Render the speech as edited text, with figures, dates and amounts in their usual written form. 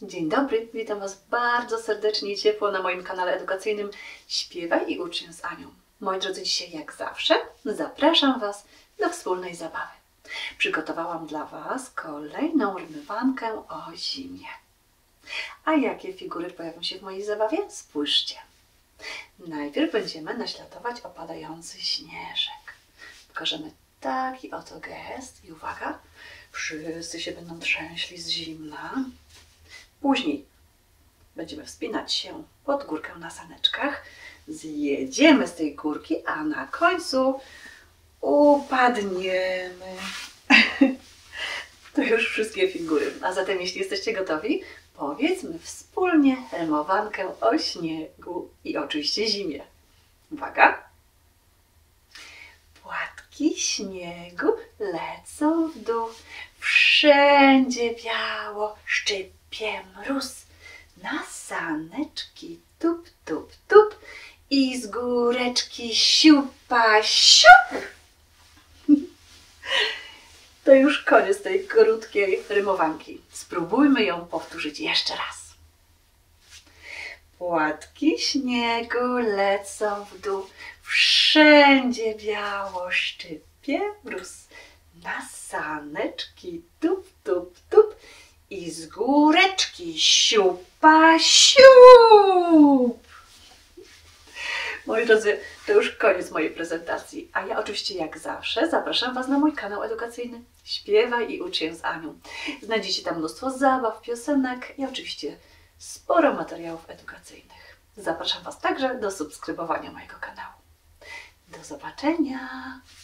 Dzień dobry, witam Was bardzo serdecznie i ciepło na moim kanale edukacyjnym Śpiewaj i ucz się z Anią. Moi drodzy, dzisiaj jak zawsze zapraszam Was do wspólnej zabawy. Przygotowałam dla Was kolejną rymowankę o zimie. A jakie figury pojawią się w mojej zabawie? Spójrzcie. Najpierw będziemy naśladować opadający śnieżek. Pokażemy taki oto gest i uwaga, wszyscy się będą trzęśli z zimna. Później będziemy wspinać się pod górkę na saneczkach, zjedziemy z tej górki, a na końcu upadniemy. To już wszystkie figury. A zatem jeśli jesteście gotowi, powiedzmy wspólnie rymowankę o śniegu i oczywiście zimie. Uwaga! Płatki śniegu lecą w dół, wszędzie biało szczypie mróz. Na saneczki tup, tup, tup i z góreczki siupa, siup. To już koniec tej krótkiej rymowanki. Spróbujmy ją powtórzyć jeszcze raz. Płatki śniegu lecą w dół, wszędzie biało szczypie mróz. Na saneczki tup, tup, tup i z góreczki siupa, siup. Moi drodzy, to już koniec mojej prezentacji, a ja oczywiście jak zawsze zapraszam Was na mój kanał edukacyjny Śpiewaj i ucz się z Anią. Znajdziecie tam mnóstwo zabaw, piosenek i oczywiście sporo materiałów edukacyjnych. Zapraszam Was także do subskrybowania mojego kanału. Do zobaczenia!